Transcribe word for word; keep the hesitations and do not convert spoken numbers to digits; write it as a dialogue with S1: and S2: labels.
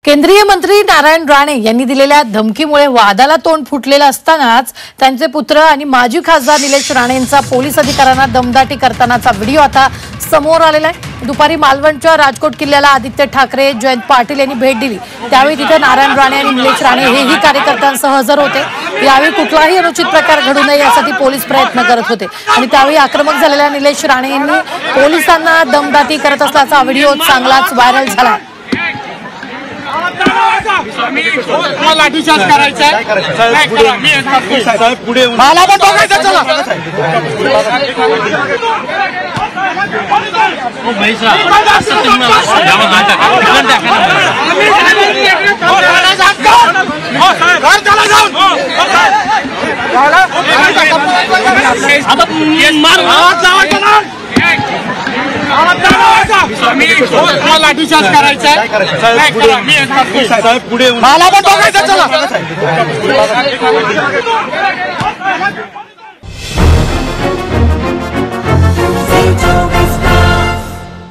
S1: केंद्रीय मंत्री नारायण राणे यांनी दिलेल्या धमकीमुळे वादाला तोंड फुटलेलं असतानाच त्यांचे पुत्र आणि माजी खासदार निलेश राणेंचा पोलीस अधिकाऱ्यांना दमदाटी करतानाचा व्हिडिओ आता समोर आलेला आहे। दुपारी मालवणच्या राजकोट किल्ल्याला आदित्य ठाकरे, जयंत पाटील यांनी भेट दिली। त्यावेळी तिथे नारायण राणे आणि निलेश राणे हेही कार्यकर्त्यांसह हजर होते। यावेळी कुठलाही अनुचित प्रकार घडू नये यासाठी पोलीस प्रयत्न करत होते आणि त्यावेळी आक्रमक झालेल्या निलेश राणे यांनी पोलिसांना दमदाटी करत असल्याचा व्हिडिओ चांगलाच व्हायरल झाला।
S2: लाठीचार्ज करायचा पुढे मला पण बघायचं चला लाठीचार्ज करायचा पुढे मला पण बघायचं चला।